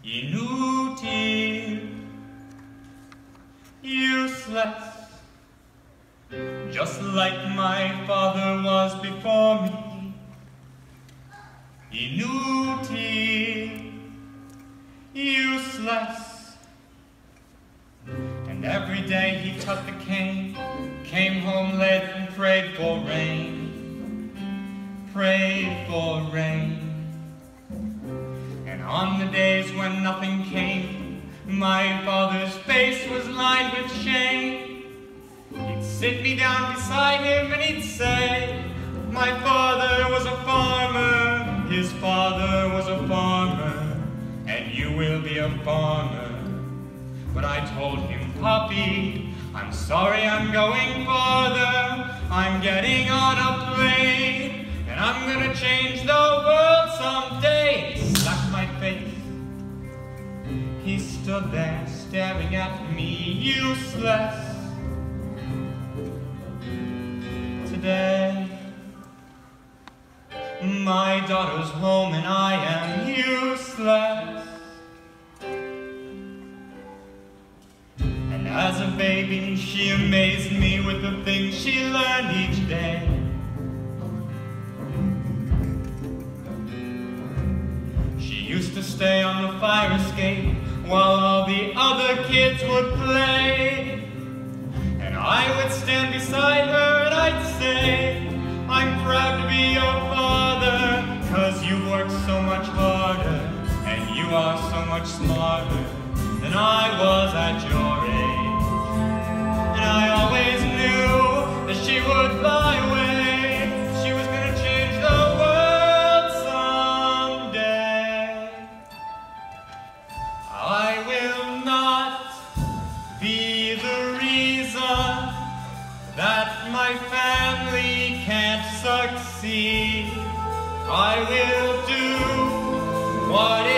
inutile, useless, just like my father was before me. Inutile, useless, and every day he took the cane, came home late and prayed for rain, prayed for rain. And on the days when nothing came, my father's face was lined with shame. He'd sit me down beside him and he'd say, my father was a farmer, his father was a farmer, and you will be a farmer. But I told him, Poppy, I'm sorry I'm going farther. I'm getting on a plane, and I'm gonna change the world someday. He slapped my face. He stood there staring at me, useless. Today, my daughter's home and I am useless. And as a baby, she amazed me with the things she learned each day. She used to stay on the fire escape while all the other kids would play. And I would stand beside her and I'd say, I'm proud to be your father, 'cause you work so much harder and you are so much smarter than I was at your age. And I always knew that she would fly away. She was gonna change the world someday. I will not be the reason that my family can't succeed. I will do what